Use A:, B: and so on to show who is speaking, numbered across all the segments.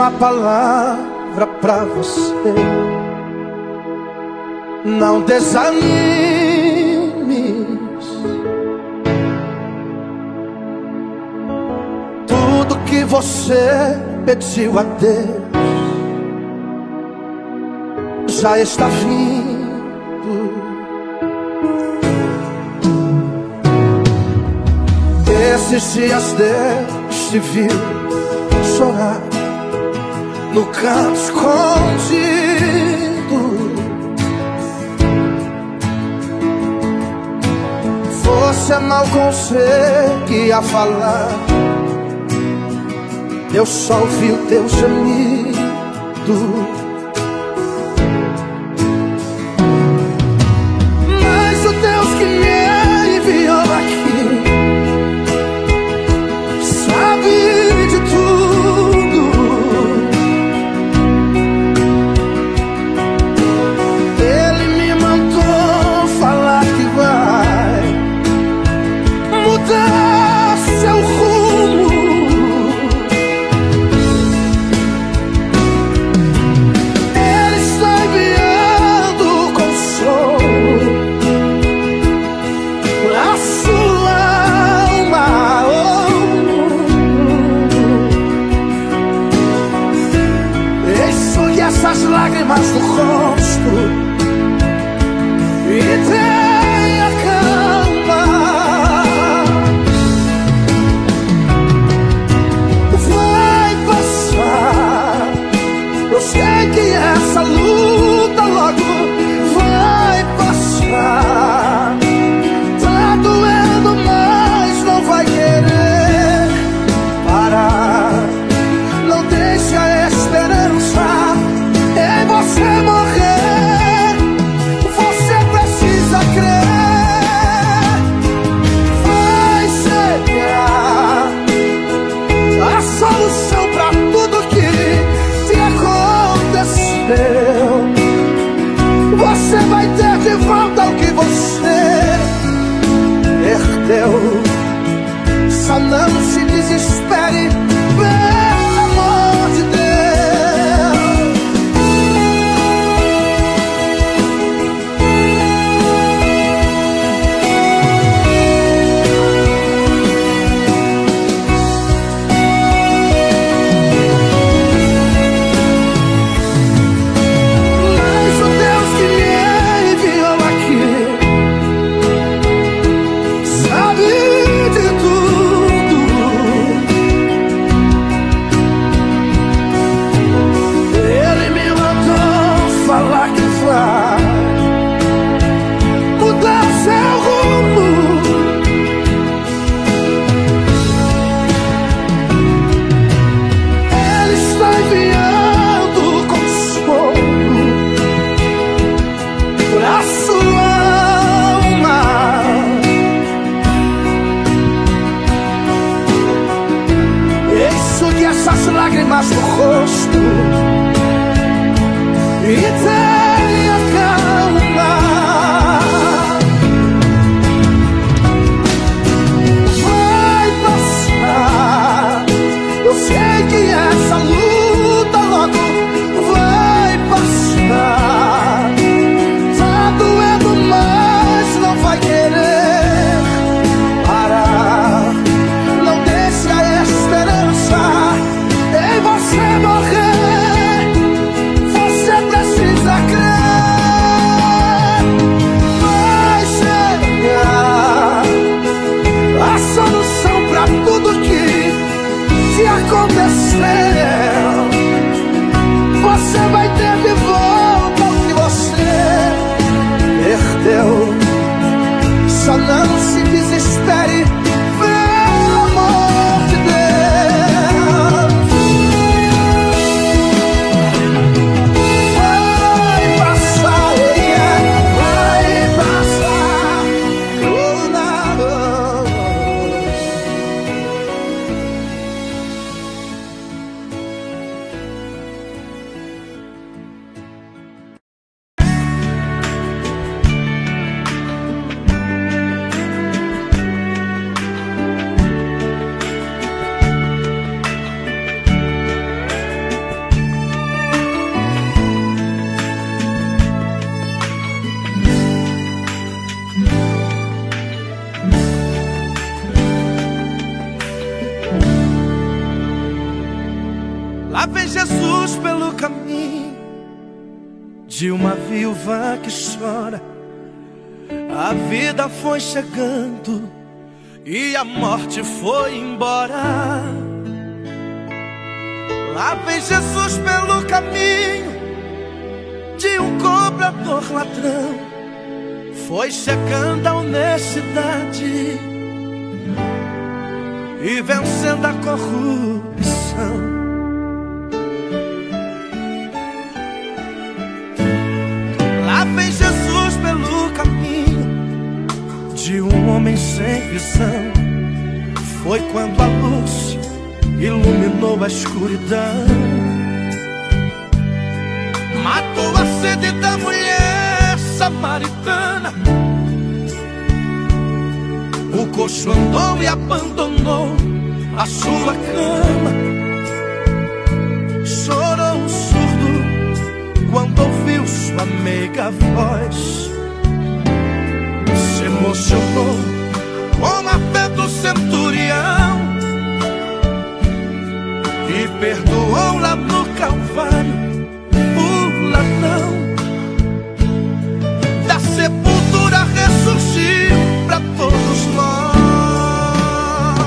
A: uma palavra pra você: não desanimes. Tudo que você pediu a Deus já está vindo. Esses dias Deus te viu chorar no canto escondido. Você não conseguia falar, Deus só ouviu teu gemido. Mas o Deus que me enviou aqui sabe de tudo. Ele me mandou falar que vai mudar seu rumo. Ele está enviando consolo pra sua alma. Enxugue essas lágrimas do rosto e tenha calma. Vai passar, eu sei que essa luta logo vai passar. Tá doendo, mas não vai querer parar. Não deixe a esperança em você morrer. Você precisa crer. Vai chegar a solução pra tudo que te aconteceu. Você vai ter de volta o que você perdeu. Só não se desespere, pelo amor de Deus. Mas o Deus que me enviou aqui sabe de tudo. Ele me mandou falar que vai mudar seu rumo. Ele está enviando consolo pra sua alma. Enxugue essas lágrimas do rosto e tenha calma. Vai passar, eu sei que essa luta logo vai passar. Tá doendo, mas não vai querer parar. Não deixe a esperança em você morrer. Você precisa Jesus pelo caminho de uma viúva que chora. A vida foi chegando e a morte foi embora. Lá vem Jesus pelo caminho de um cobrador ladrão. Foi chegando a honestidade e vencendo a corrupção. Lá vem Jesus pelo caminho de um homem sem visão. Foi quando a luz iluminou a escuridão. Matou a sede da mulher samaritana. O coxo andou e abandonou a sua cama. Chorou o surdo quando ouviu sua meiga voz. Se emocionou com a fé do centurião e perdoou lá no Calvário o ladrão. Da sepultura ressurgiu para todos nós.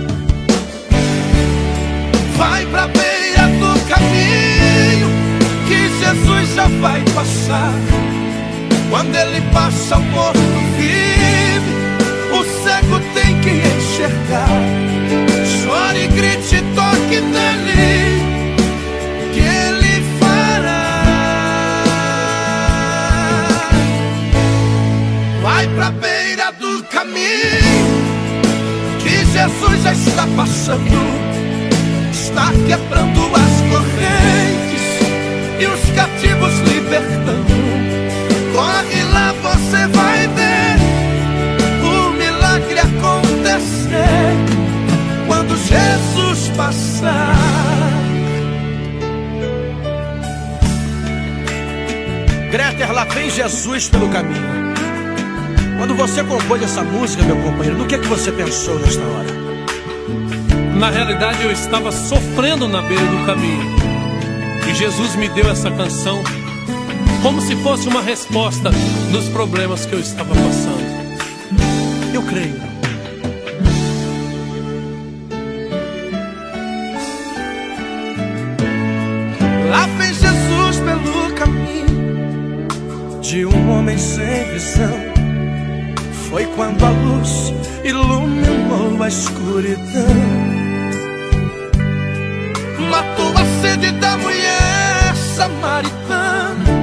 A: Vai pra beira do caminho que Jesus já vai passar. Quando ele passa, o morto vive, o cego tem que enxergar. Chore, grite, toque nele, que ele fará. Vai pra beira do caminho que Jesus já está passando. Está quebrando as correntes e os cativos libertando. Corre lá, você vai ver o milagre acontecer quando Jesus passar.
B: Gréter, lá vem Jesus pelo caminho. Quando você compôs essa música, meu companheiro, no que você pensou nesta hora?
C: Na realidade, eu estava sofrendo na beira do caminho e Jesus me deu essa canção como se fosse uma resposta dos problemas que eu estava passando.
B: Eu creio.
A: Lá vem Jesus pelo caminho de um homem sem visão. Foi quando a luz iluminou a escuridão. Matou a sede da mulher samaritana.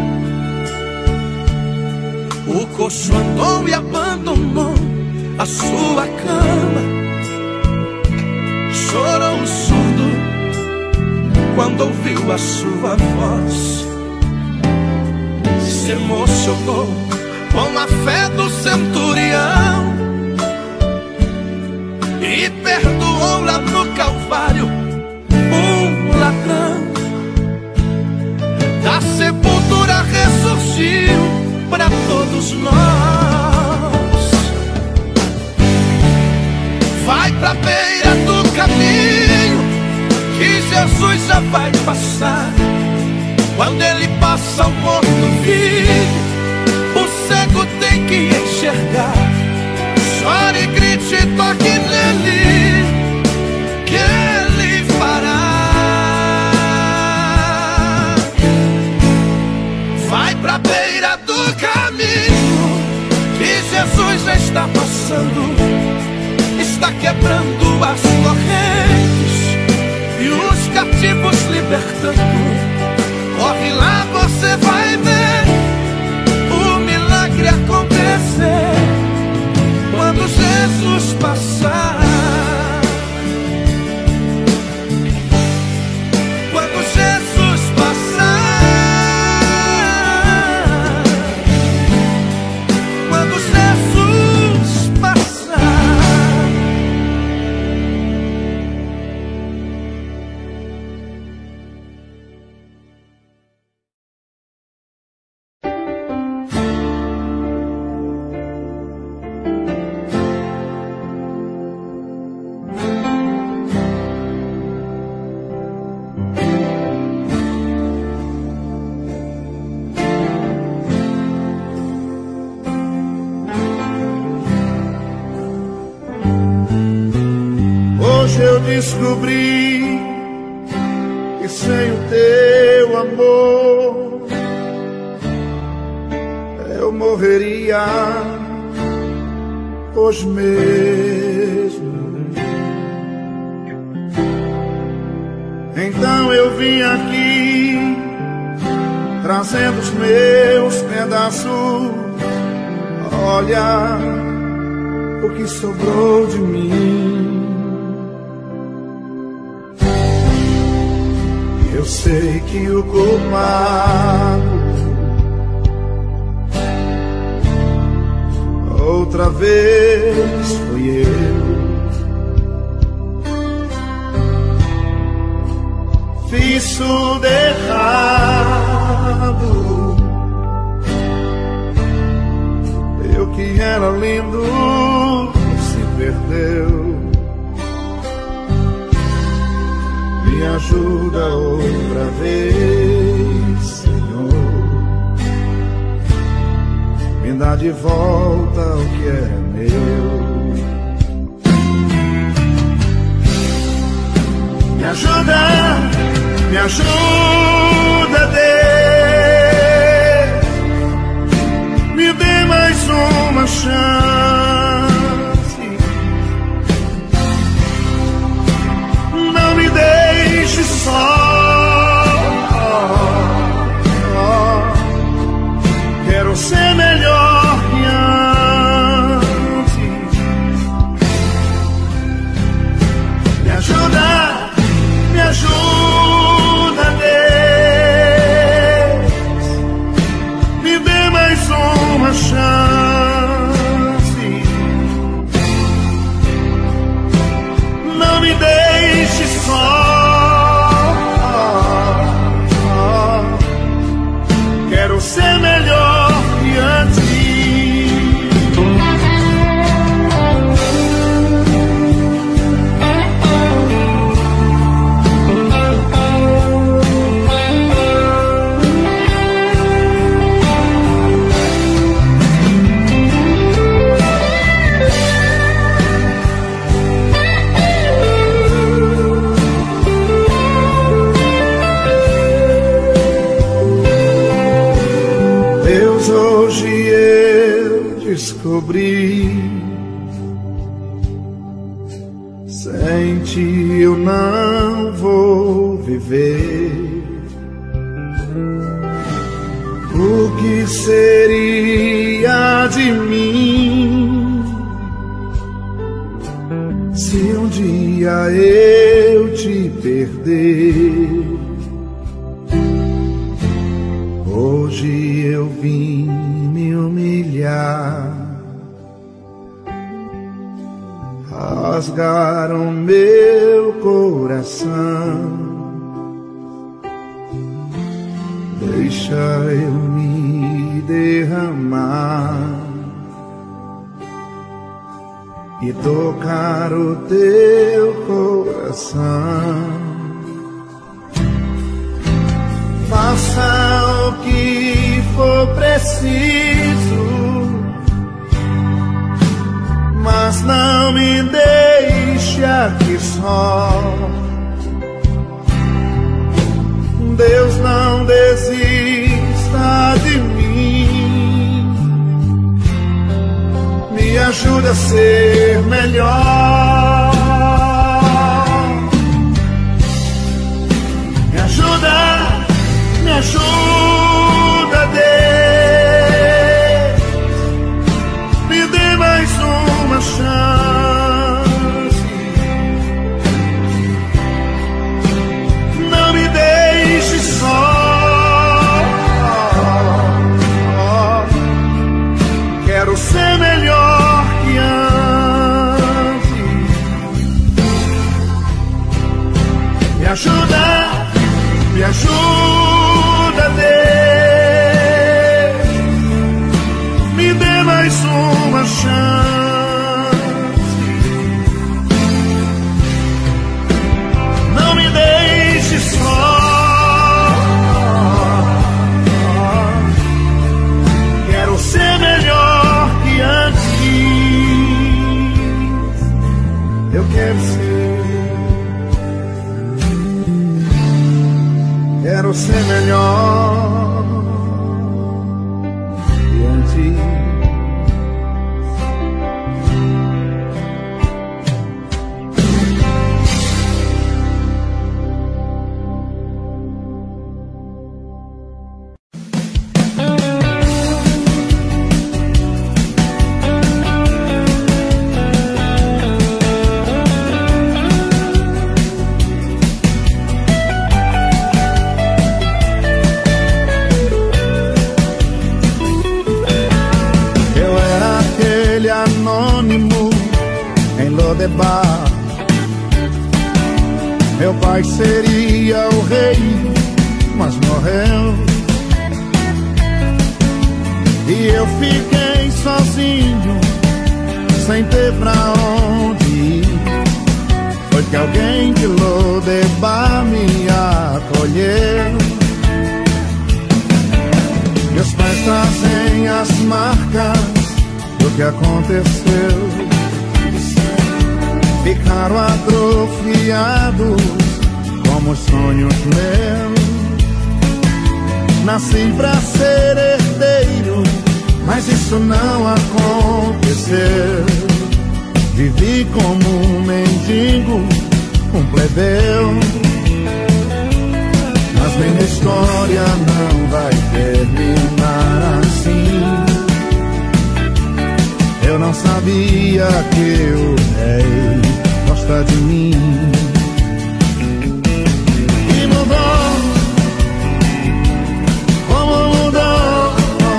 A: O coxo andou e abandonou a sua cama. Chorou o surdo quando ouviu a sua voz. Se emocionou com a fé do centurião e perdoou lá no Calvário um ladrão. Da sepultura ressurgiu para todos nós. Vai pra beira do caminho que Jesus já vai passar. Quando ele passa, o morto vive, o cego tem que enxergar. Chore, grite, toque nele, que ele fará. Vai pra beira do caminho que Jesus já está passando. Está quebrando as correntes e os cativos libertando. Corre lá, você vai ver o milagre acontecer quando Jesus passar.
D: Hoje eu descobri que sem o teu amor eu morreria hoje mesmo. Então eu vim aqui trazendo os meus pedaços. Olha o que sobrou de mim. Eu sei que o culpado outra vez fui eu. Fiz tudo errado. Eu que era lindo se perdeu. Me ajuda outra vez, Senhor. Me dá de volta o que é meu. Me ajuda, Deus. Me dê mais uma chance. Não me deixe só. Quero ser melhor que antes. Me ajuda, Deus. Me dê mais uma chance. Não me deixe só. Quero ser melhor que antes. Hoje eu descobri, sem ti eu não vou viver. O que seria de mim se um dia eu te perder? Hoje eu vim me humilhar, rasgaram meu coração. Deixa eu me derramar e tocar o teu coração. Faça o que for preciso, mas não me deixe aqui só. Deus, não desista de mim. Me ajuda a ser melhor. Me ajuda, Deus. Me dê mais uma chance. Não me deixe só. Quero ser melhor que antes. Me ajuda, Deus. Me dê mais uma chance. Não me deixe só. Quero ser melhor que antes. Eu quero ser em ti. Anônimo em Lodebar, meu pai seria o rei, mas morreu. E eu fiquei sozinho, sem ter pra onde ir. Foi que alguém de Lodebar me acolheu. Meus pais trazem as marcas do que aconteceu. Ficaram atrofiados como sonhos meus. Nasci pra ser herdeiro, mas isso não aconteceu. Vivi como um mendigo, um plebeu. Mas minha história não vai terminar assim. Eu não sabia que o rei gosta de mim. E mudou, como mudou.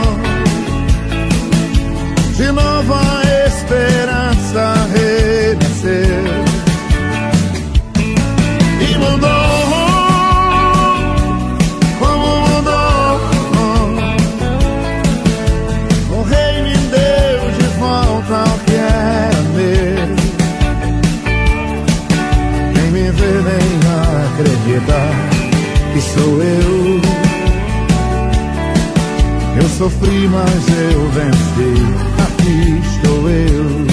D: De novo a esperança renasceu. E mudou, como mudou. O rei me deu de volta ao que era meu. Nem me vê nem acreditar que sou eu. Eu sofri, mas eu venci. Aqui estou eu.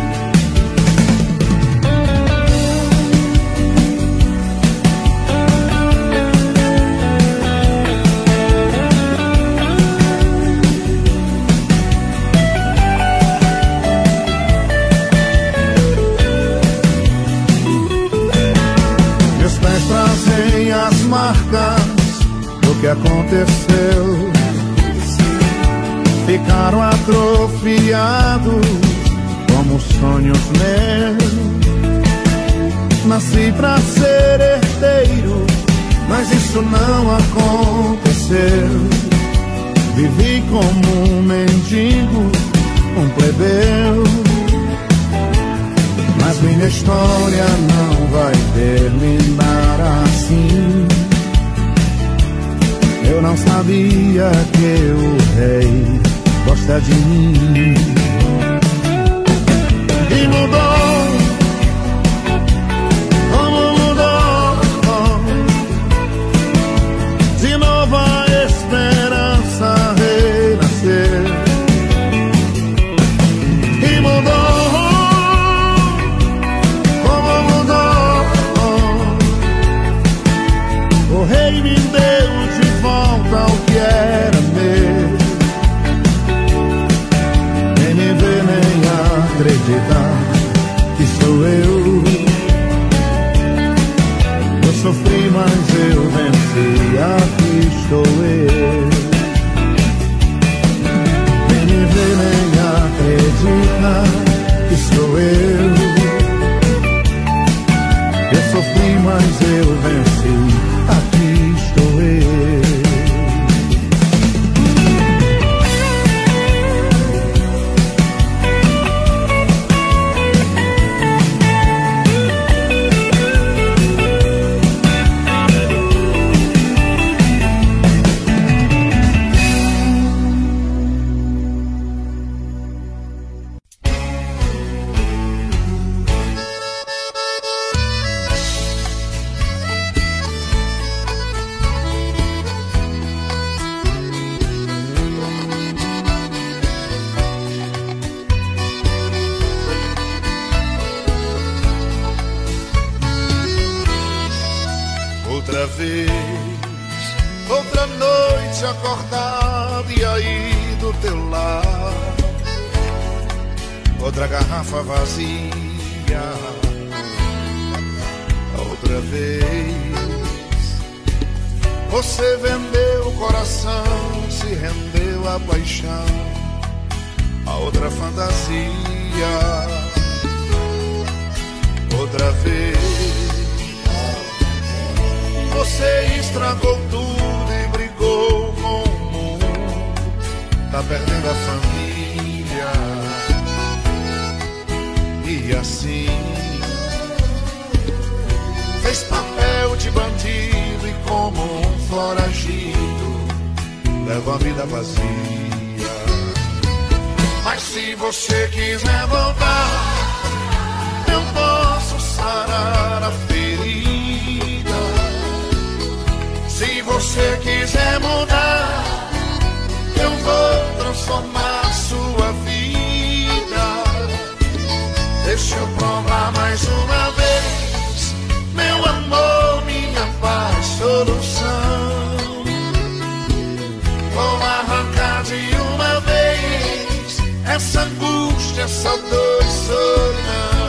D: Meus pés trazem as marcas do que aconteceu. Ficaram atrofiados como sonhos meus. Nasci pra ser herdeiro, mas isso não aconteceu. Vivi como um mendigo, um plebeu. Mas minha história não vai terminar assim. Eu não sabia que o rei gosta de mim. E mudou, como mudou. De novo a esperança renasceu. E mudou, como mudou. O rei me deu de volta ao que era meu. Nem me vê nem acreditar noite acordado e aí do teu lado outra garrafa vazia. Outra vez você vendeu o coração, se rendeu à paixão, a outra fantasia. Outra vez você estragou tudo e brigou com o mundo, tá perdendo a família. E assim fez papel de bandido e como um foragido leva a vida vazia. Mas se você quiser voltar, eu posso sarar a ferida. Se você quiser mudar, eu vou transformar sua vida. Deixa eu provar mais uma vez, meu amor, minha paz, solução. Vou arrancar de uma vez essa angústia, essa dor e solidão.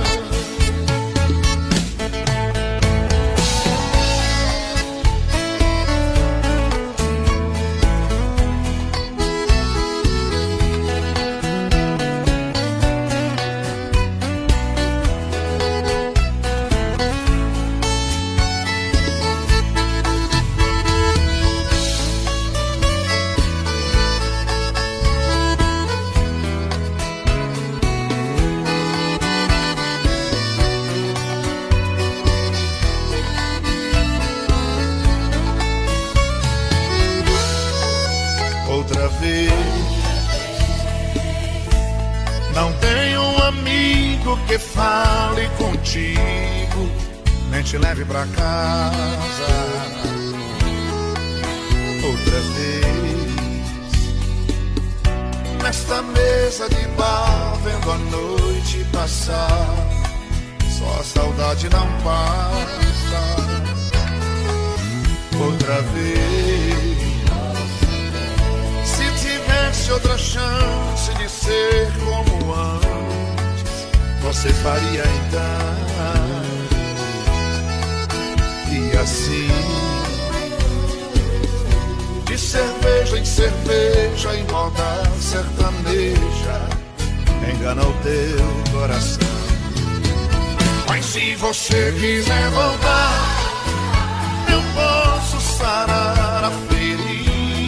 D: Outra vez não tenho um amigo que fale contigo, nem te leve pra casa. Outra vez nesta mesa de bar, vendo a noite passar, só a saudade não passa. Outra vez tivesse outra chance de ser como antes, você faria então. E assim, de cerveja em cerveja, em moda sertaneja, engana o teu coração. Mas se você quiser voltar, eu posso sarar a ferida.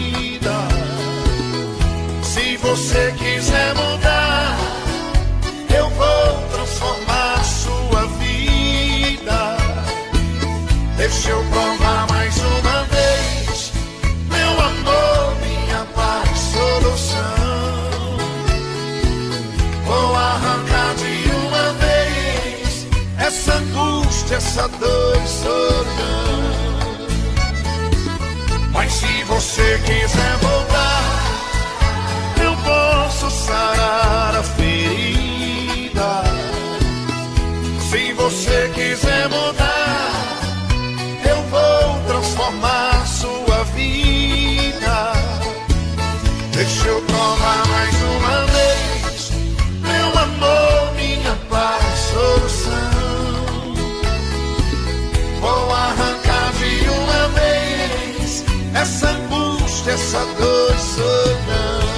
D: Se você quiser mudar, eu vou transformar sua vida. Deixa eu provar mais uma vez, meu amor, minha paz, solução. Vou arrancar de uma vez essa angústia, essa dor e solidão. Mas se você quiser voltar, eu posso sarar a ferida. Se você quiser mudar, eu vou transformar sua vida. Deixa eu provar mais uma vez, meu amor, minha paz, solução. Vou arrancar de uma vez essa angústia, essa dor e solidão.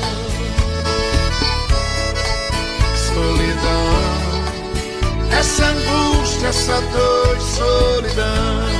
D: Essa angústia, essa dor e solidão.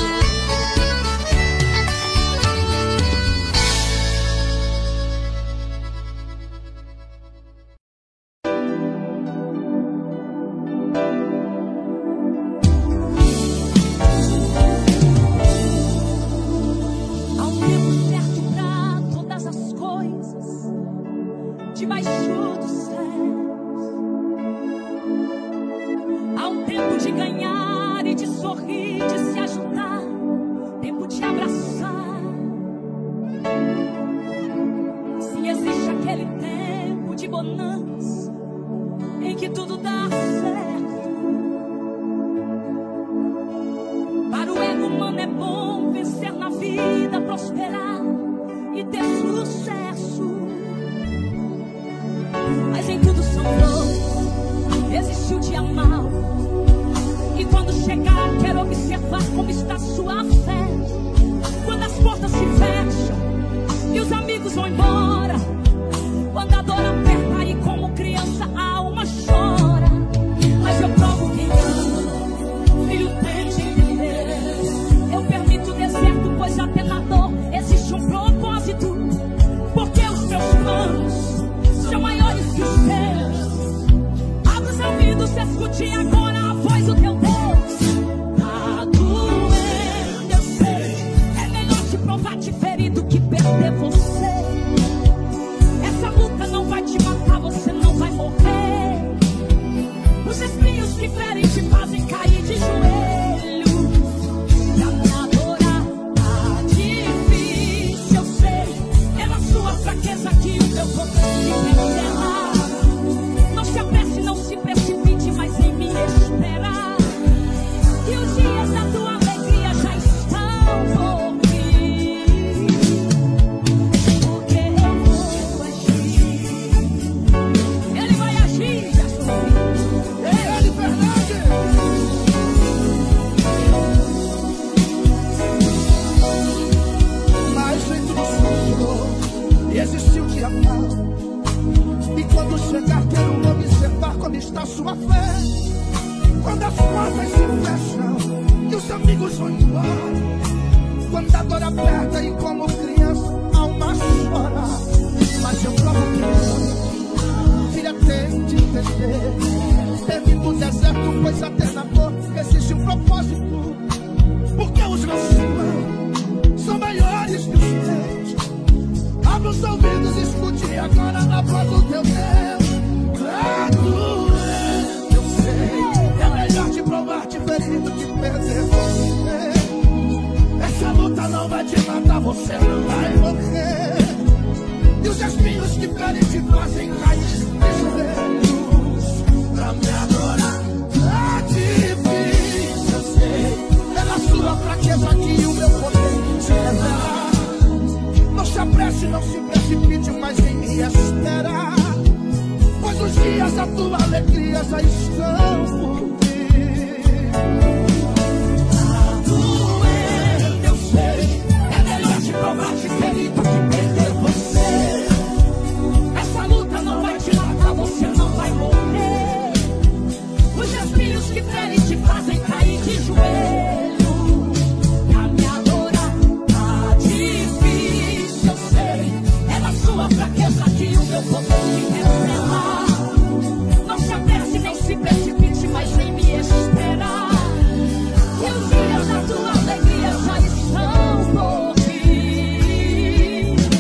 E: Há um tempo certo pra todas as coisas, debaixo do céu. Há um tempo de ganhar e de sorrir, de se ajudar, tempo de abraçar. Se existe aquele tempo de bonança em que tudo dá certo, para o ego humano é bom vencer na vida, prosperar. escute agora a voz do teu Deus. Tá doendo, eu sei. É melhor te provar te ferir do que perder você. Essa luta não vai te matar, você não vai morrer. Os espinhos que ferem te fazem cair de joelhos. Pra me adorar tá difícil, eu sei. É na sua fraqueza que o meu poder se revela. Não se apresse, não se precipite, mas em me esperar. Que os dias da tua alegria já estão por vir. Porque eu vou agir. Ele vai agir, Jesus.
A: Ele, Fernandes. Mas feito do Senhor, e existiu o dia mal. E quando chegar, quero observar como está sua fé. Quando as portas se fecham e os amigos vão embora. Quando a dor aperta e como criança a alma chora. Mas eu provo que filha tem de entender. Teve no deserto, pois até na dor existe um propósito. Porque os nossos planos são maiores que os teus. Abra os ouvidos, escute agora na voz do teu Deus. Tá doendo, eu sei. É melhor te provar, te ferir do que perder você. Essa luta não vai te matar, você não vai morrer. E os espinhos que ferem te fazem cair de joelhos. Pra me adorar tá difícil, eu sei. É na sua fraqueza que o meu poder se revela. Não se apresse, não se precipite, mas em me esperar. Pois os dias da tua alegria já estão por vir. Tá doendo, eu sei. É melhor te provar, te ferir do que perder você. Essa luta não vai te matar, você não vai morrer. Os espinhos que ferem te fazem cair de joelho. Pra me adorar tá difícil, eu sei. É na sua fraqueza que o meu poder se revela. Não se apresse, nem se precipite, mas vem me esperar. E os dias da tua alegria já estão por vir.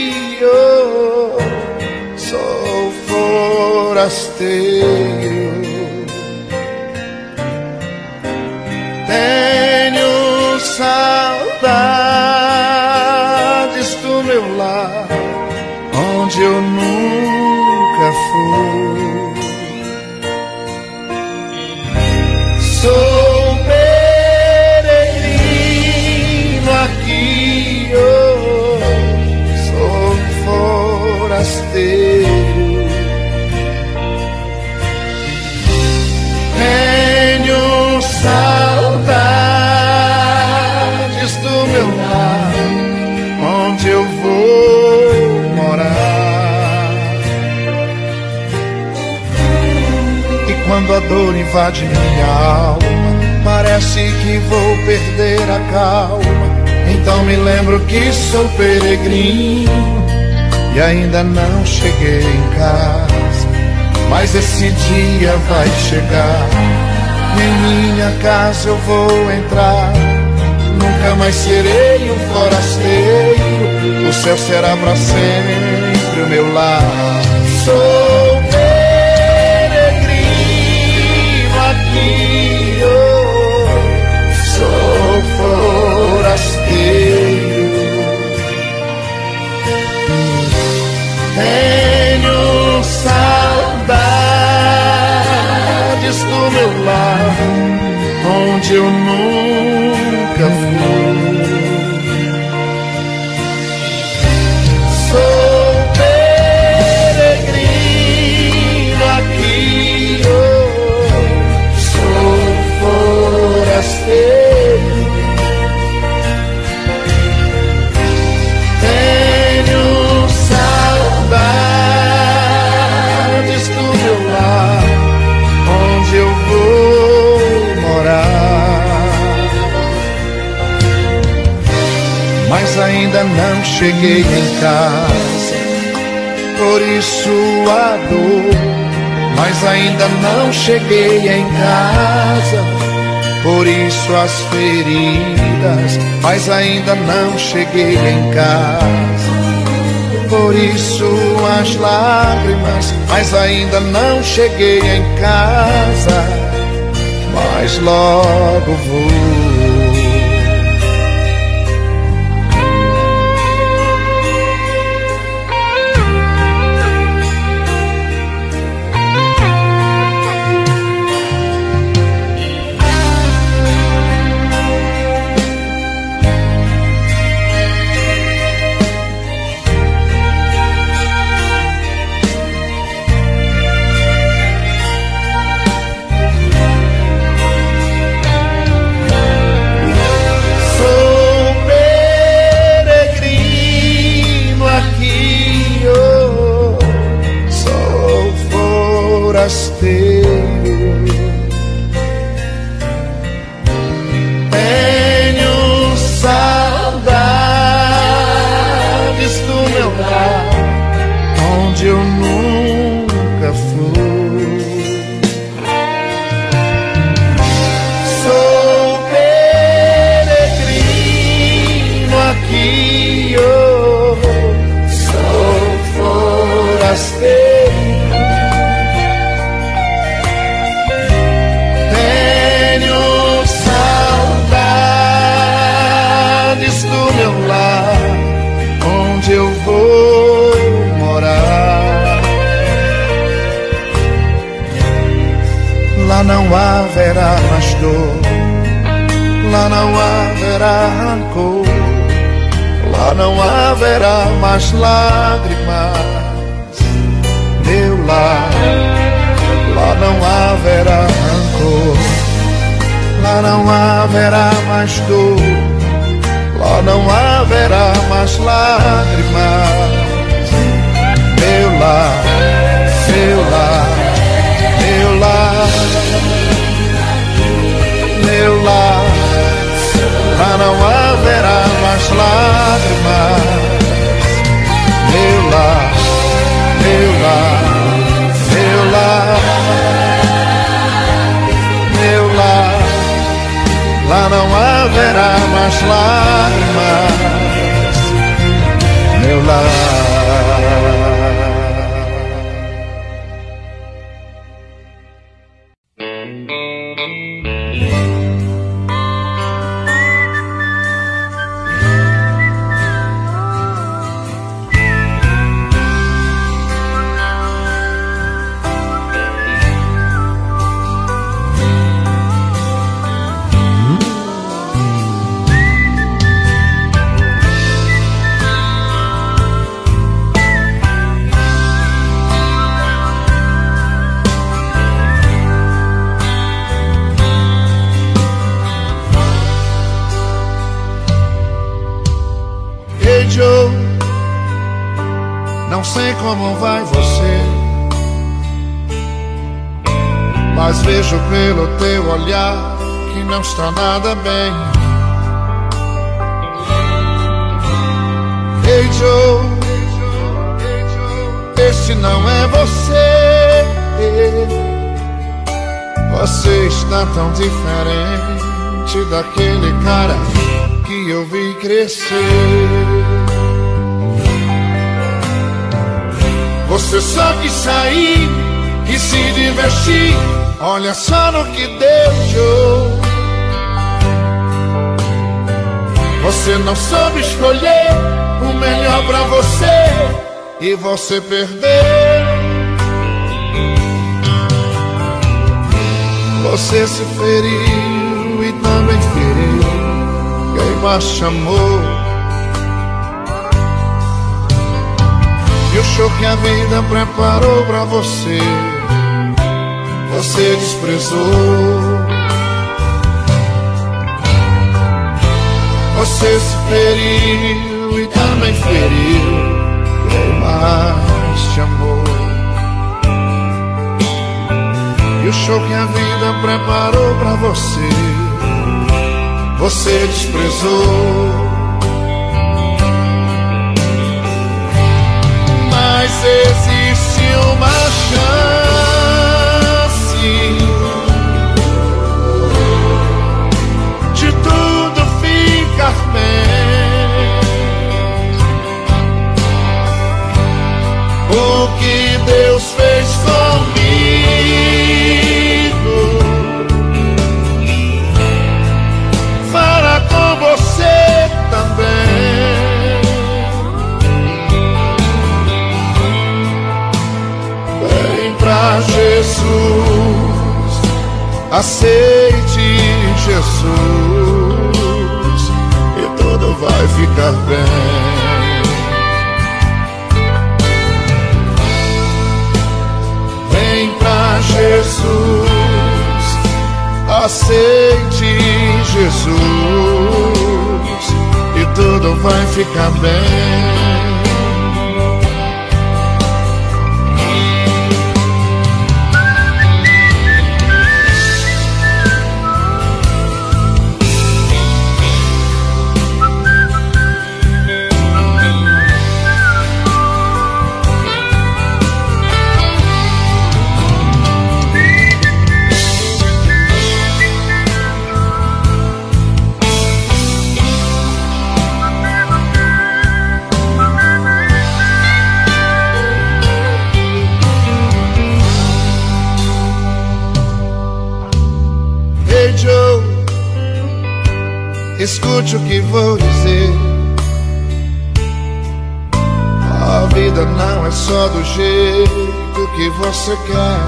D: eu sou forasteiro. Tenho saudades do meu lar, onde eu nunca fui. Sou peregrino aqui, eu sou forasteiro. Tenho saudades do meu lar, onde eu vou morar. E quando a dor invade minha alma, parece que vou perder a calma. Então me lembro que sou peregrino e ainda não cheguei em casa. Mas esse dia vai chegar, em minha casa eu vou entrar. Nunca mais serei um forasteiro, o céu será para sempre o meu lar. Sou peregrino aqui, eu sou forasteiro. Tenho saudades do meu lar, onde eu nunca fui. Sou peregrino aqui, eu sou forasteiro. Tenho saudades do meu lar, onde eu vou morar. Mas ainda não cheguei em casa, por isso a dor. Mas ainda não cheguei em casa, por isso as feridas. Mas ainda não cheguei em casa, por isso as lágrimas. Mas ainda não cheguei em casa, mas logo vou. Tenho saudades do meu lar, onde eu nunca fui. Sou peregrino aqui, eu sou forasteiro. Do meu lar, onde eu vou morar. Lá não haverá mais dor, lá não haverá rancor, lá não haverá mais lágrimas. Meu lar, lá não haverá rancor, lá não haverá mais dor, lá não haverá mais lágrimas. Meu lar, seu lar, meu lar, meu lar. Lá não haverá mais lágrimas. Meu lar, meu lar, meu lar, meu lar. Lá não haverá mais lágrimas, meu lar. Não sei como vai você, mas vejo pelo teu olhar que não está nada bem. Ei Joe, este não é você. Você está tão diferente daquele cara que eu vi crescer. Você só quis sair e se divertir. Olha só no que deu, Joe. Você não soube escolher o melhor pra você e você perdeu. Você se feriu e também feriu quem mais chamou. E o show que a vida preparou pra você, você desprezou. Você se feriu e também feriu quem mais te amou. E o show que a vida preparou pra você, você desprezou. Mas existe uma chance de tudo ficar bem. O que Deus fez comigo fará com você também. Vem pra Jesus, aceite Jesus e tudo vai ficar bem. Vem pra Jesus, aceite Jesus e tudo vai ficar bem. Escute o que vou dizer. A vida não é só do jeito que você quer.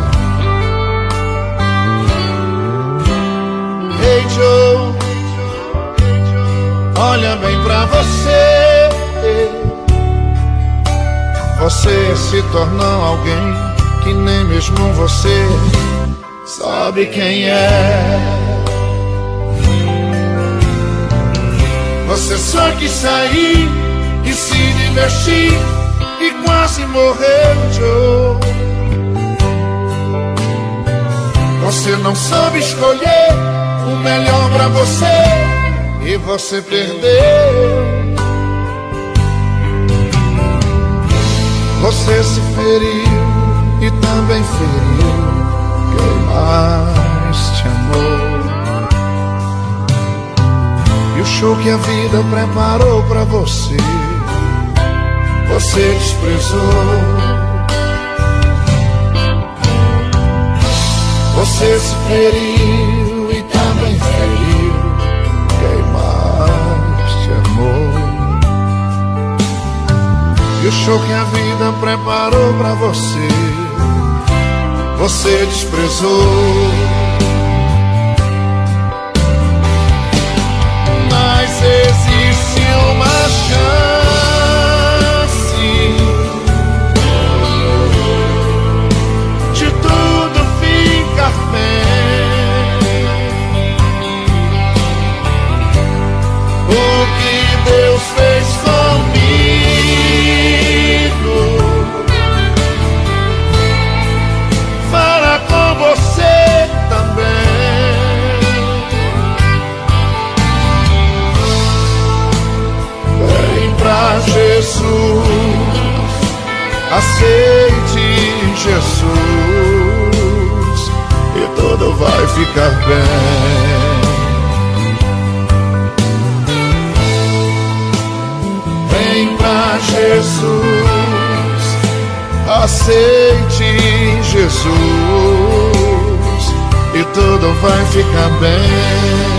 D: Hey Joe, olha bem pra você. Você se tornou alguém que nem mesmo você sabe quem é. Você só quis sair e se divertir e quase morreu, Joe. Você não soube escolher o melhor pra você e você perdeu. Você se feriu e também feriu quem mais te amou. E o show que a vida preparou pra você, você desprezou. Você se feriu e também feriu quem mais te amou. E o show que a vida preparou pra você, você desprezou. Mas existe uma chance de tudo ficar bem. O que Deus fez comigo aceite Jesus e tudo vai ficar bem. Vem pra Jesus, aceite Jesus e tudo vai ficar bem.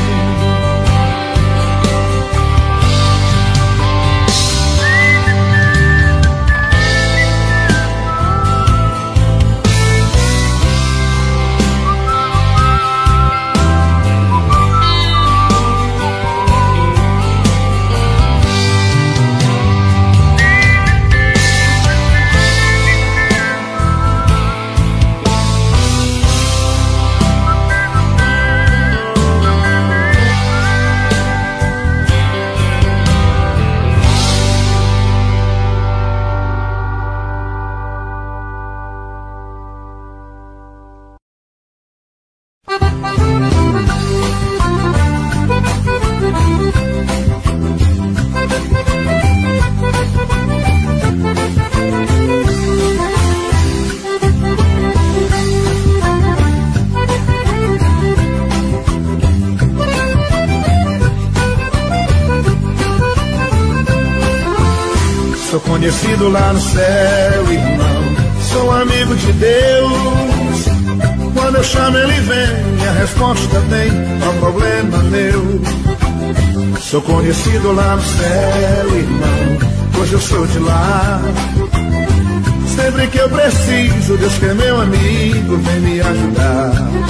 D: Sou conhecido lá no céu, irmão, sou amigo de Deus. Quando eu chamo ele vem, a resposta tem, não é problema meu. Sou conhecido lá no céu, irmão, pois eu sou de lá. Sempre que eu preciso, Deus que é meu amigo, vem me ajudar.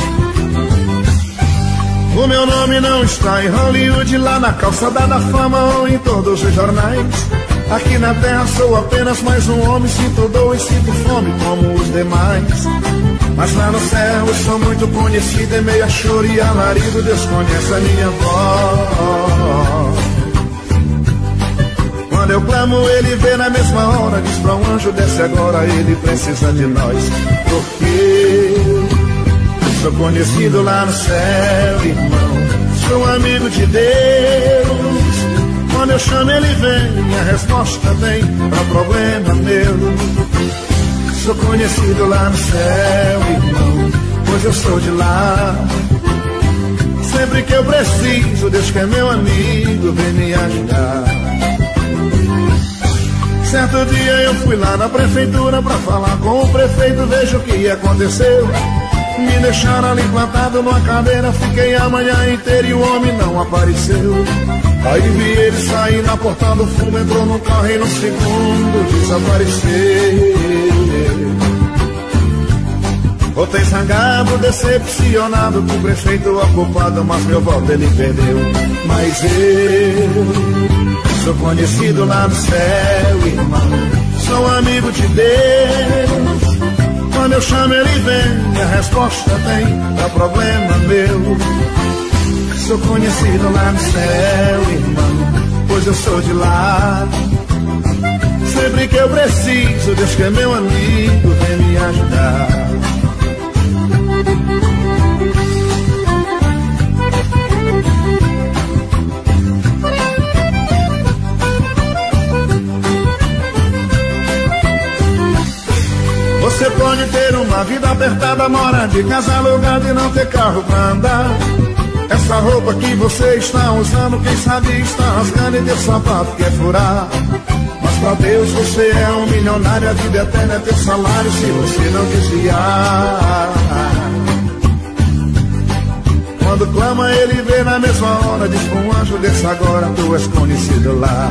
D: O meu nome não está em Hollywood, lá na calçada da fama ou em todos os jornais. Aqui na terra sou apenas mais um homem, sinto dor e sinto fome como os demais. Mas lá no céu eu sou muito conhecido, em meio a choro e alarido, Deus conhece a minha voz. Quando eu clamo ele vê na mesma hora, diz pra um anjo desce agora, ele precisa de nós. Porque sou conhecido lá no céu, irmão, sou amigo de Deus. Quando eu chamo ele vem, a resposta vem, não é problema meu. Sou conhecido lá no céu, irmão, pois eu sou de lá. Sempre que eu preciso, Deus que é meu amigo, vem me ajudar. Certo dia eu fui lá na prefeitura pra falar com o prefeito, veja o que aconteceu. Me deixaram ali plantado numa cadeira, fiquei a manhã inteira e o homem não apareceu. Aí vi ele sair na porta do fundo, entrou no carro e no segundo desapareceu. Voltei zangado, decepcionado, com o prefeito ocupado, mas meu voto ele perdeu. Mas eu sou conhecido lá no céu, irmão, sou amigo de Deus. Quando eu chamo ele vem, a resposta tem, não é problema meu. Sou conhecido lá no céu, irmão, pois eu sou de lá. Sempre que eu preciso, Deus que é meu amigo, vem me ajudar. Você pode ter uma vida apertada, mora de casa alugada e não ter carro pra andar. Essa roupa que você está usando, quem sabe está rasgando e teu sapato quer furar. Mas pra Deus você é um milionário, a vida eterna é teu salário se você não desviar. Quando clama ele vê na mesma hora, diz pra um anjo desse agora, tu és conhecido lá.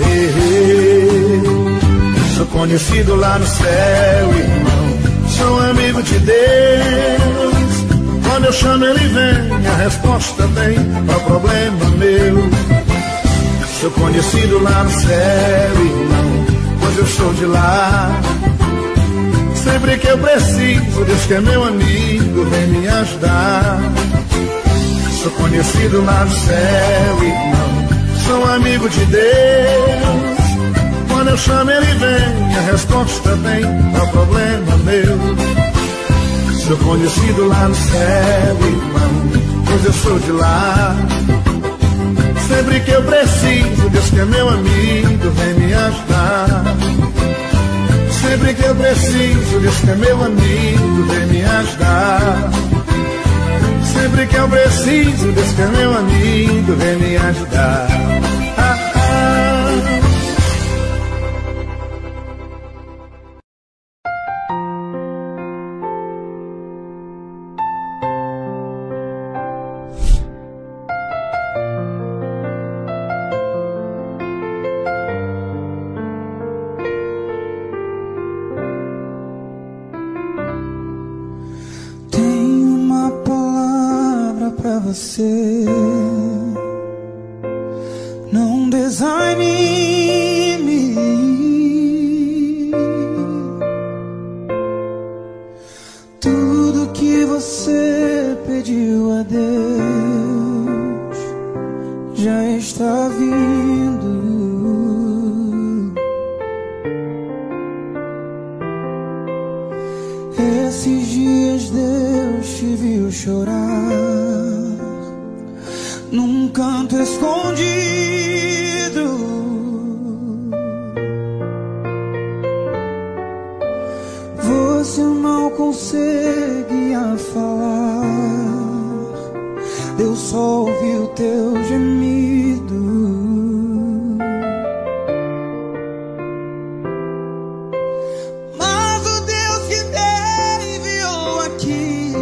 D: Sou conhecido lá no céu, irmão, sou amigo de Deus. Quando eu chamo ele vem, a resposta vem, não é problema meu. Sou conhecido lá no céu, irmão, pois eu sou de lá. Sempre que eu preciso, Deus que é meu amigo, vem me ajudar. Sou conhecido lá no céu, irmão, sou amigo de Deus. Quando eu chamo ele vem, a resposta vem, não é problema meu. Sou conhecido lá no céu, irmão, pois eu sou de lá. Sempre que eu preciso, Deus que é meu amigo, vem me ajudar. Sempre que eu preciso, Deus que é meu amigo, vem me ajudar. Sempre que eu preciso, Deus que é meu amigo, vem me ajudar.
F: Você não desanime. Tudo que você pediu a Deus já está vindo. Esses dias Deus te viu chorar num canto escondido. Você não conseguia falar, Deus só ouviu teu gemido. Mas o Deus que me enviou aqui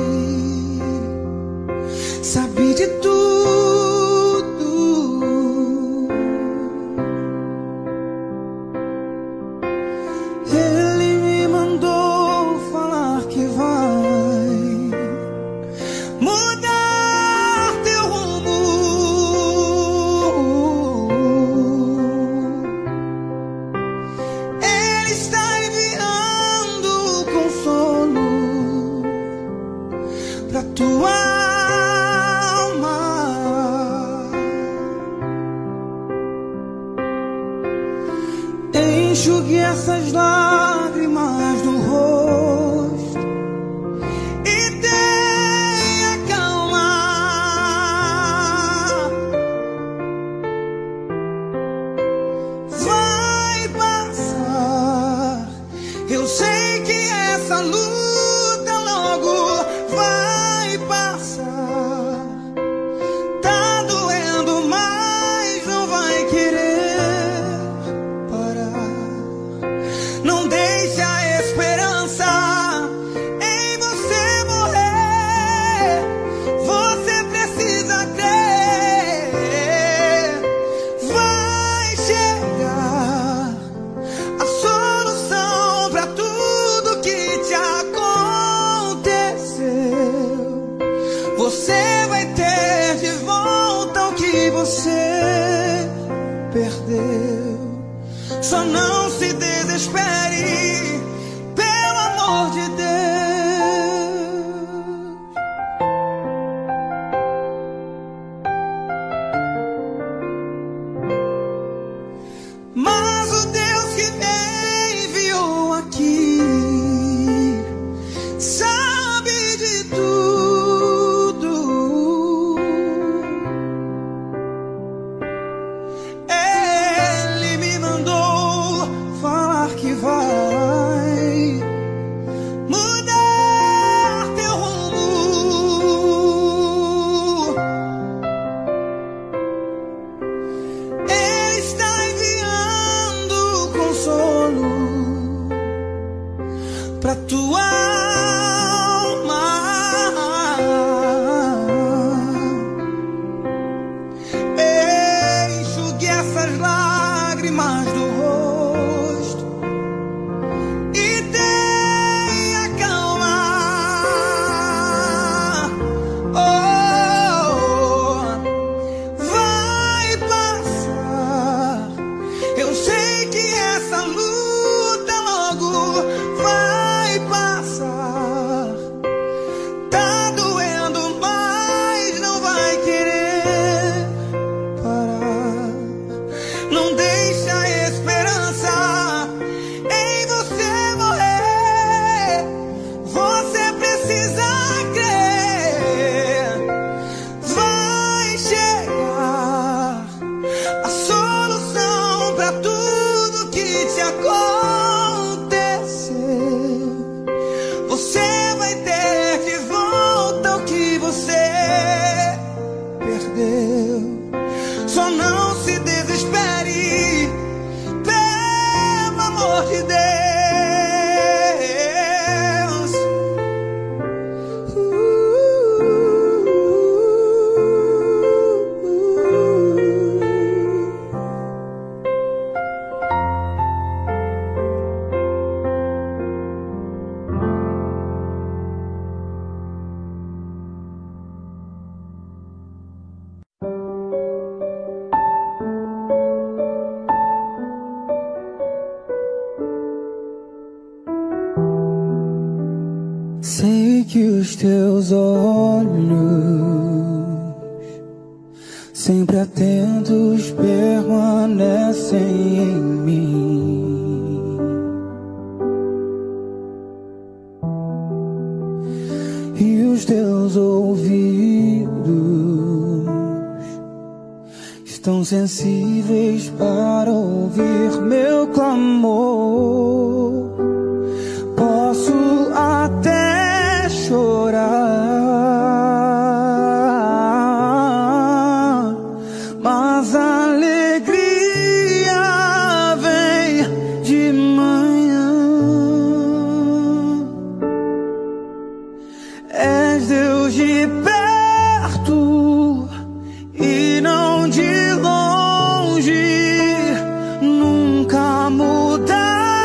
F: sabe de tudo. Enxugue essas lágrimas do rosto e tenha calma. Vai passar, eu sei que essa luta logo vai passar. Tá doendo, mas não vai querer. Não deixe a esperança em você morrer. Você precisa crer. Vai chegar a solução pra tudo que te aconteceu. Você vai ter de volta o que você perdeu. Só não se desespere, pelo amor de Deus. Mas o Deus que me enviou aqui sabe de tudo. Ele me mandou falar que vai mudar teu rumo. Ele está enviando consolo pra tua alma. Enxugue essas lágrimas do rosto e tenha calma. Oh, vai passar. Eu sei que essa luta logo vai passar. Sei que os teus olhos, sempre atentos, permanecem em mim. E os teus ouvidos estão sensíveis para ouvir meu clamor. Posso até chorar, mas a alegria vem de manhã. És Deus de perto e não de longe, nunca mudaste.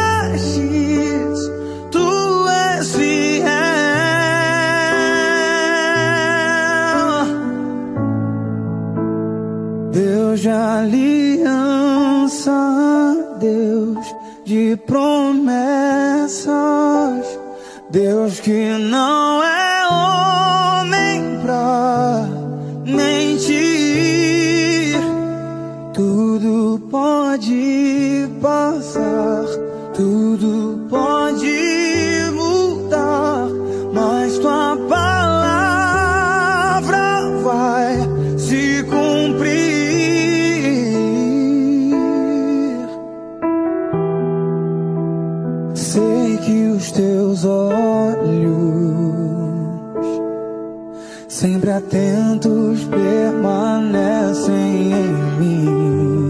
F: Tu és fiel, Deus de aliança, Deus de promessas, Deus que não é homem pra mentir. Tudo pode passar, tudo pode mudar, mas tua palavra vai se cumprir. Sei que os teus olhos, sempre atentos, permanecem em mim.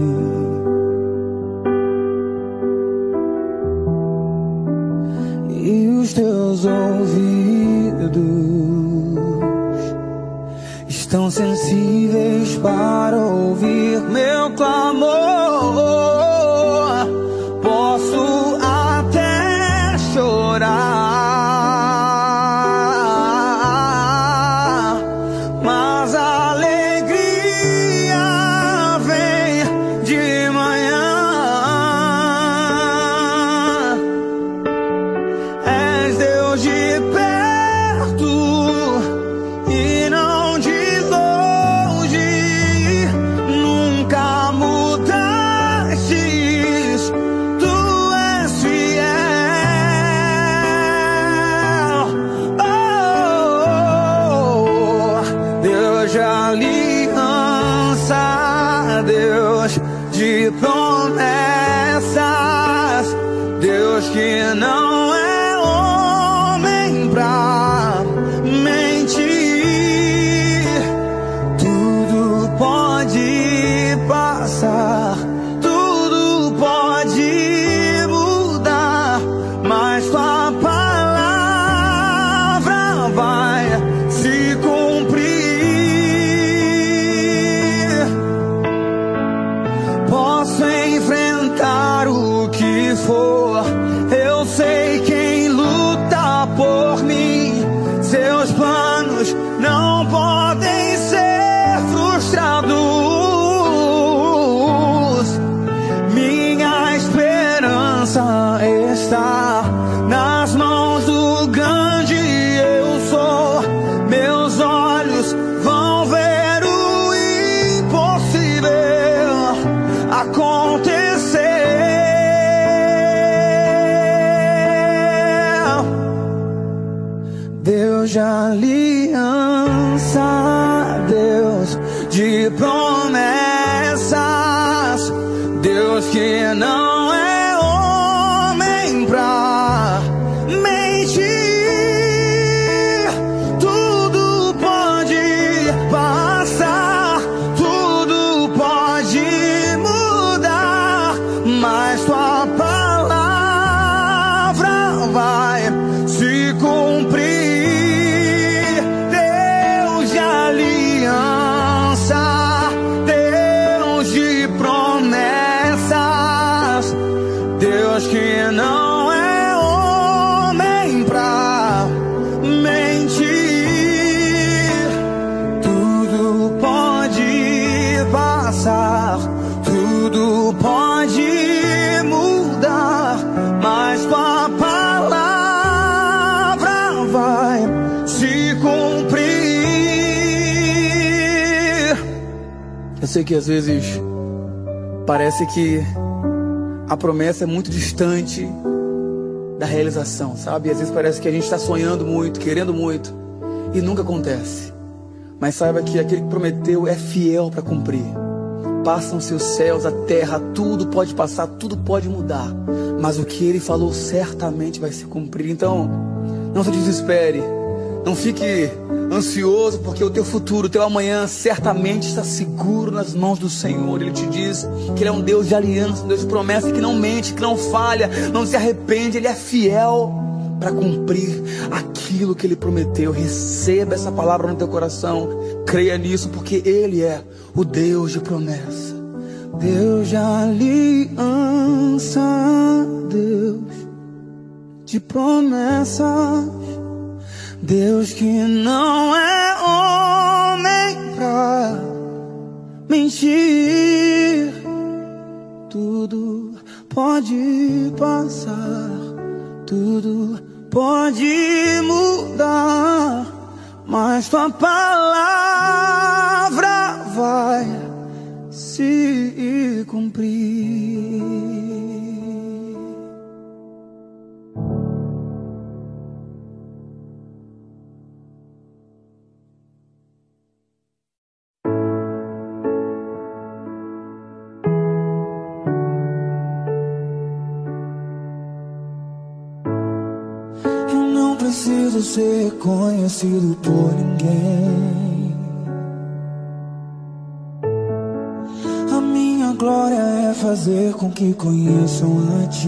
F: E os teus ouvidos estão sensíveis para ouvir meu clamor. Posso até chorar, mas a alegria vem de manhã. És Deus de perto e não de longe, nunca mudastes. Tu és fiel, oh, Deus de aliança, Deus de promessas, Deus que não é homem pra mentir. Tudo pode passar, tudo pode mudar, mas tua palavra vai se cumprir. Posso enfrentar o que for, eu sei quem luta por mim. Seus planos não podem ser frustrados. Minha esperança está nas mãos do grande eu sou. Meus olhos vão ver o impossível acontecer. Deus de aliança, Deus de promessas, Deus que não é homem pra mentir. Tudo pode passar, tudo pode mudar, mas tua palavra vai se cumprir. Deus de
G: sei que às vezes parece que a promessa é muito distante da realização, sabe? Às vezes parece que a gente está sonhando muito, querendo muito, e nunca acontece. Mas saiba que aquele que prometeu é fiel para cumprir. Passam-se os céus, a terra, tudo pode passar, tudo pode mudar, mas o que Ele falou certamente vai se cumprir. Então, não se desespere, não fique ansioso, porque o teu futuro, o teu amanhã certamente está seguro nas mãos do Senhor. Ele te diz que Ele é um Deus de aliança, um Deus de promessa, que não mente, que não falha, não se arrepende. Ele é fiel para cumprir aquilo que Ele prometeu. Receba essa palavra no teu coração, creia nisso, porque Ele é o Deus de promessa, Deus de aliança, Deus de promessas, Deus que não é homem pra mentir. Tudo pode passar, tudo pode mudar, mas tua palavra vai se cumprir. Preciso ser conhecido por ninguém. A minha glória é fazer com que conheçam a Ti,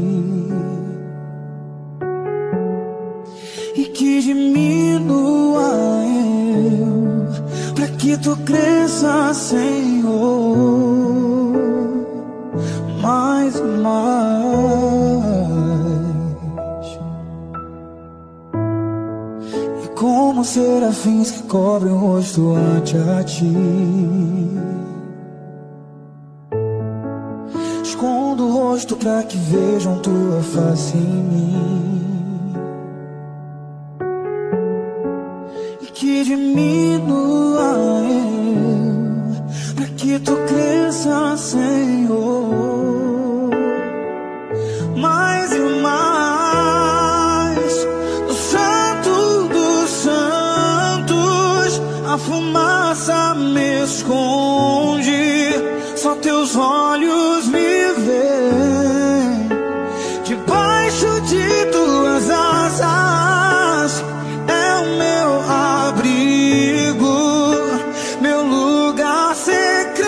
G: e que diminua eu, pra que Tu cresça, Senhor, mais e mais. Como serafins que cobrem o rosto ante a Ti, escondo o rosto para que vejam Tua face em mim, e que diminua eu, para que Tu cresça, Senhor, mais e mais. A fumaça me esconde, só Teus olhos me veem. Debaixo de Tuas asas é o meu abrigo, meu lugar secreto.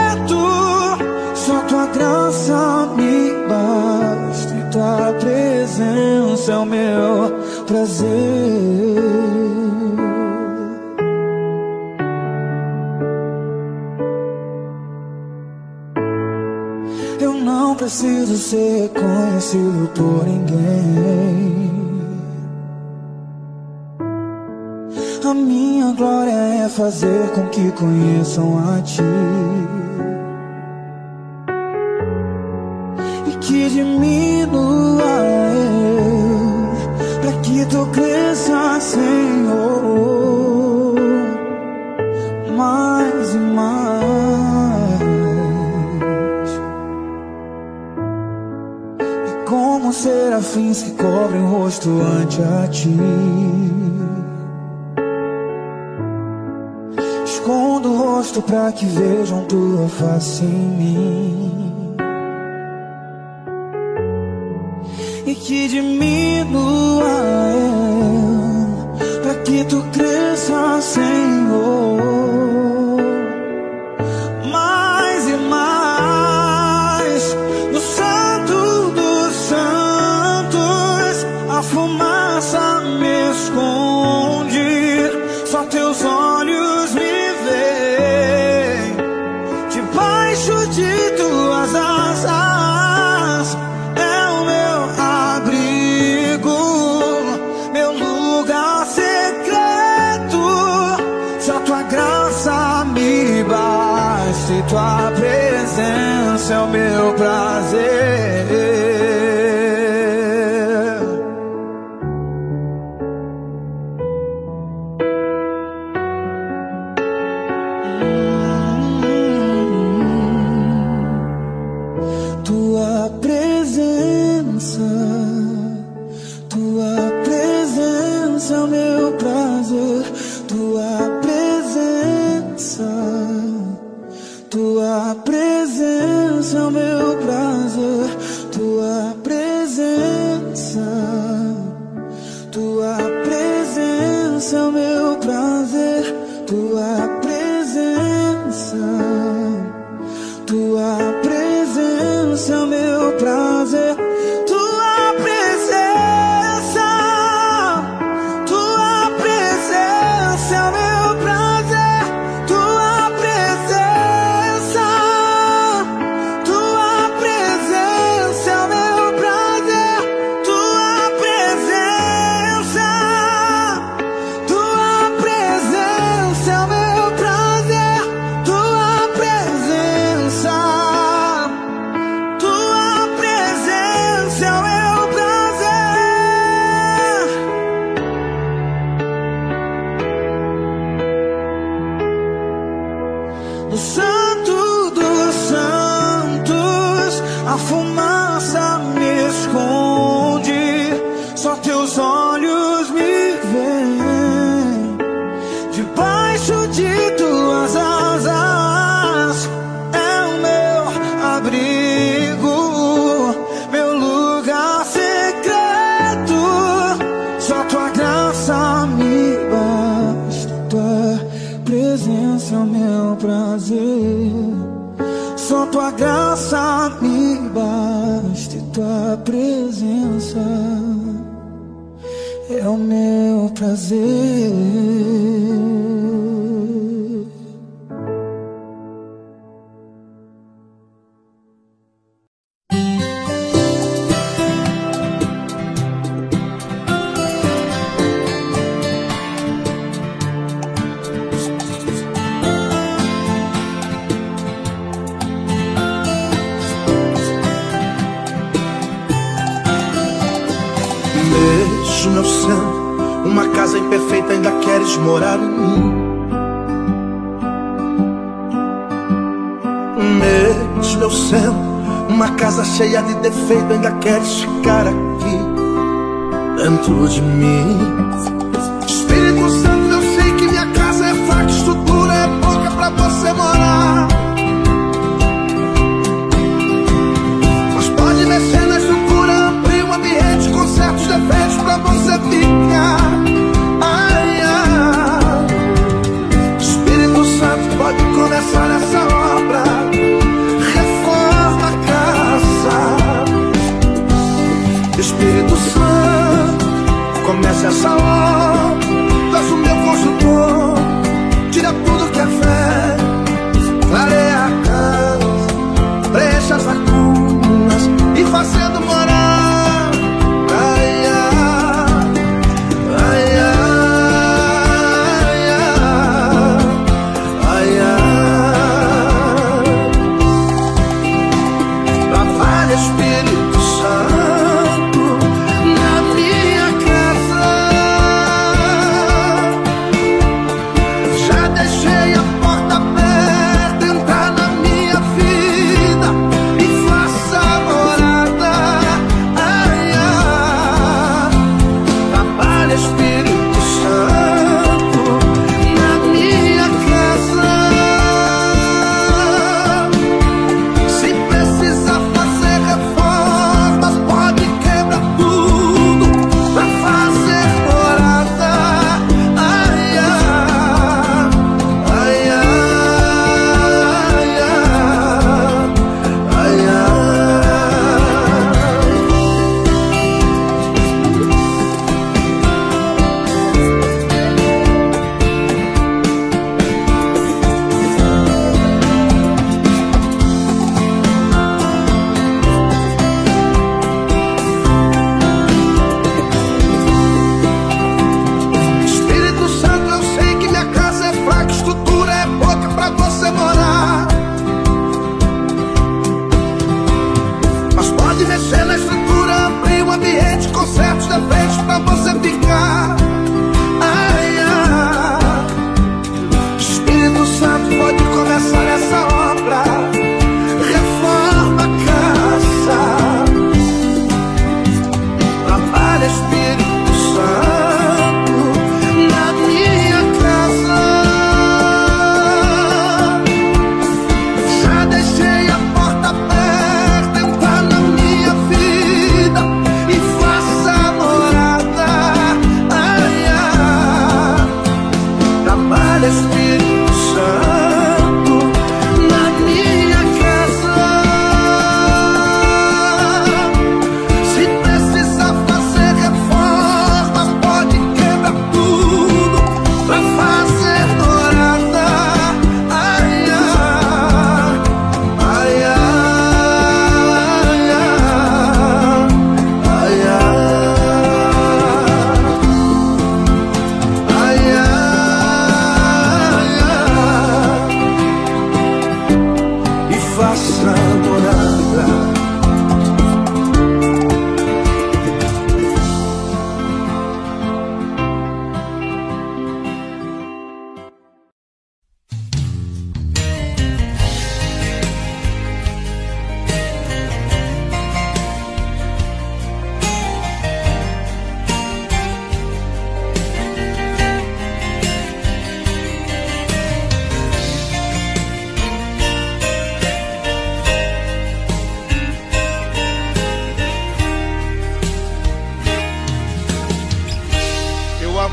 G: Só Tua graça me basta e Tua presença é o meu prazer. Não preciso ser conhecido por ninguém. A minha glória é fazer com que conheçam a Ti, e que diminua eu, pra que Tu cresça, Senhor, mais e mais. Como serafins que cobrem o rosto ante a Ti, escondo o rosto para que vejam Tua face em mim, e que diminua eu, para que Tu cresça, Senhor, mais e mais. No Santo dos Santos a fumaça me esconde, só Teus olhos me veem. Debaixo de Tuas asas é o meu abrigo, meu lugar secreto. Só Tua graça me basta e Tua presença é o meu prazer.
F: teus olhos me veem, debaixo de tuas asas é o meu abrigo, meu lugar secreto. Só tua graça me basta, tua presença é o meu prazer. Só tua graça me basta e tua presença é o meu prazer.
A: Mesmo eu sendo uma casa imperfeita, ainda queres morar em mim. Mesmo eu sendo uma casa cheia de defeito, ainda queres ficar aqui dentro de mim. Espírito Santo, eu sei que minha casa é fraca, estrutura é pouca pra você morar, mas pode mexer na estrutura, abrir um ambiente com certos defeitos pra você ficar. Ai, ai. Espírito Santo, pode começar essa obra, reforma a casa. Espírito Santo, comece essa obra, traz o meu construtor, tira tudo que é fé, clareia a casa, preencha as lacunas e fazendo morar. Ai, ai, ai, ai, ai, ai. Trabalha, Espírito Santo, na minha casa.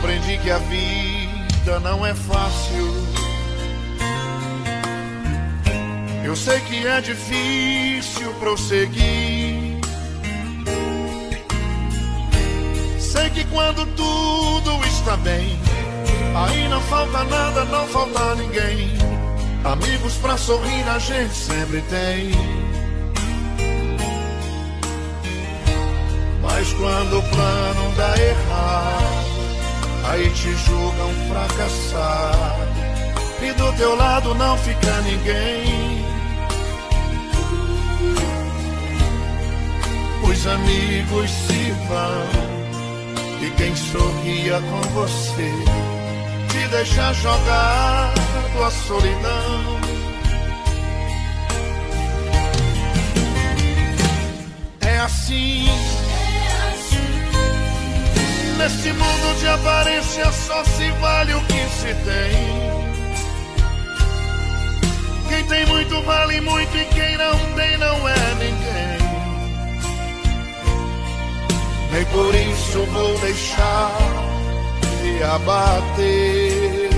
D: aprendi que a vida não é fácil. Eu sei que é difícil prosseguir. Sei que quando tudo está bem, aí não falta nada, não falta ninguém. Amigos pra sorrir a gente sempre tem. Mas quando o plano dá errado, aí te julgam fracassado, e do teu lado não fica ninguém. Os amigos se vão, e quem sorria com você te deixa jogado à solidão. É assim, nesse mundo de aparência só se vale o que se tem. Quem tem muito vale muito, e quem não tem não é ninguém. Nem por isso vou deixar de abater.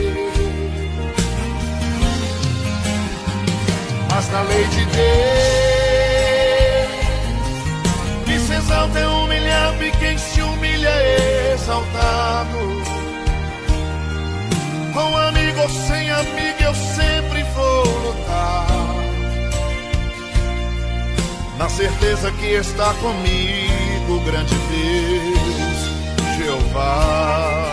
D: Mas na lei de Deus, que se exalta é humilhado, e quem se humilha é exaltado. Com amigo ou sem amigo eu sempre vou lutar, na certeza que está comigo o grande Deus, Jeová.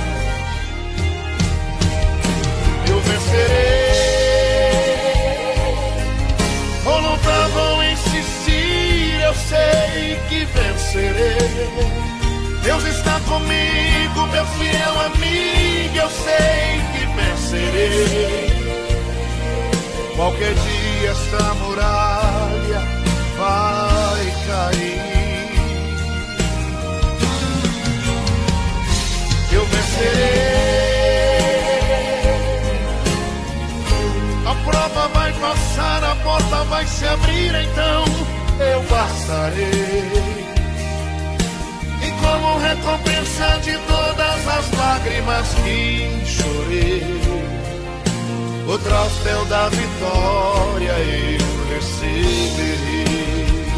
D: Eu vencerei, vou lutar, vou insistir, eu sei que vencerei. Deus está comigo, meu fiel amigo, eu sei que vencerei. Qualquer dia esta muralha vai cair. Eu vencerei. A prova vai passar, a porta vai se abrir, então eu passarei. E como recompensa de todas as lágrimas que chorei, o troféu da vitória eu receberei.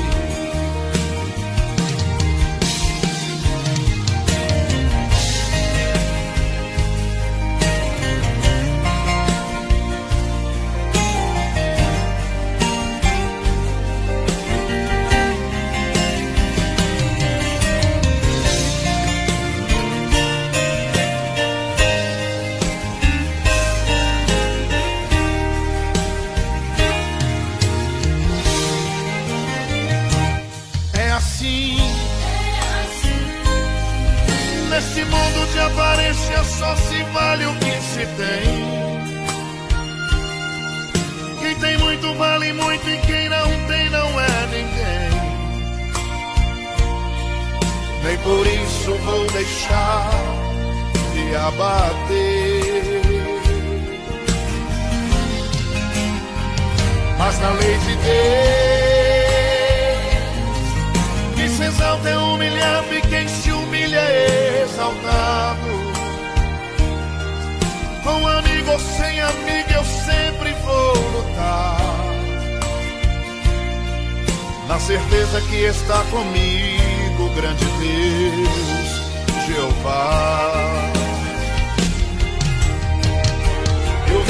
D: Nesse mundo de aparência só se vale o que se tem. Quem tem muito vale muito, e quem não tem não é ninguém. Nem por isso vou deixar de abater. Mas na lei de Deus, que se exalta é humilhado, e quem se humilha é exaltado. Com amigo ou sem amigo eu sempre vou lutar, na certeza que está comigo o grande Deus, Jeová. Eu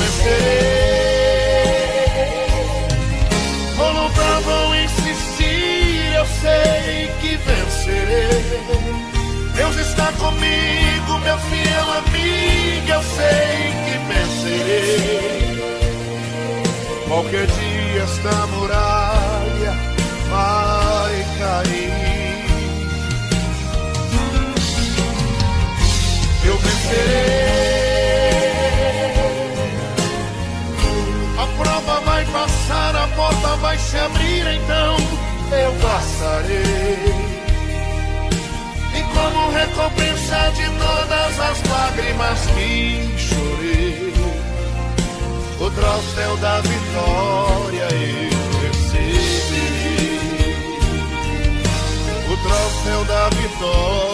D: vencerei, vou lutar, vou insistir, eu sei que vencerei. Deus está comigo, meu fiel amigo, eu sei que vencerei. Qualquer dia esta muralha vai cair. Eu vencerei. A prova vai passar, a porta vai se abrir, então eu passarei. Como recompensa de todas as lágrimas que chorei, o troféu da vitória eu receberei. O troféu da vitória